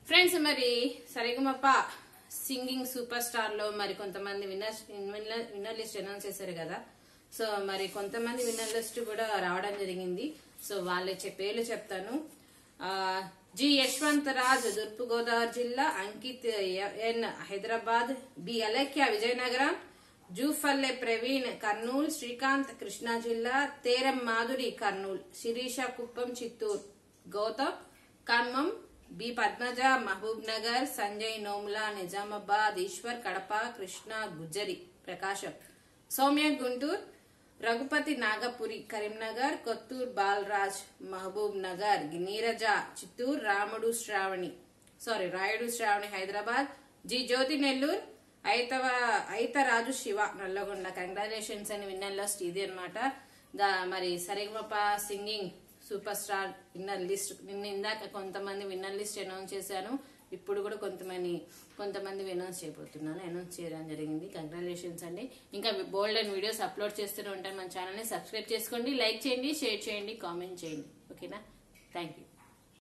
Friends మరి Sarigamapa singing super star లో మరి కొంతమంది విన్నర్ లిస్ట్ అనౌన్స్ చేశారు కదా. సో మరి కొంతమంది విన్నర్ లిస్ట్ కూడా రావడం జరిగింది. సో వాళ్ళ పేర్లు చెప్తాను. జి యశ్వంత్ రాజ్ తూర్పు గోదావరి జిల్లా, అంకిత్ ఎన్ హైదరాబాద్, బి అలేఖ్య విజయనగరం, జూఫల్లె ప్రవీణ్ కర్నూలు, శ్రీకాంత్ కృష్ణా జిల్లా, Teram Madhuri Kurnool, Sirisha Kuppam Chittoor, Gautam Khammam, B Padmaja Mahabubnagar, Sanjay Nomula Nizamabad, Eshwar Kadapa, Krishna Gujjari Prakasam, Soumya Guntur, Raghupathi Nagapuri Karimnagar, Kothur Balraj Mahabubnagar, Neeraja Chittoor, Rayudu Sravani Hyderabad, G Jyothi Nellore, Aitharaju Siva Nalgonda. Congratulations అని విన్నర్ లిస్ట్ ఇది అనమాట. మరి Sarigamapa singing super star winner list ఇందాక కొంతమంది విన్నర్ లిస్ట్ అనౌన్స్ చేశాను. ఇప్పుడు కూడా కొంతమంది అనౌన్స్ చేయడం జరిగింది. కంగ్రాచులేషన్స్ అండి. ఇంకా బోల్డ్ అండ్ వీడియోస్ అప్లోడ్ చేస్తూనే ఉంటాను. మన ఛానల్ ని సబ్స్క్రైబ్ చేసుకోండి, లైక్ చేయండి, షేర్ చేయండి, కామెంట్ చేయండి. ఓకేనా? Thank you.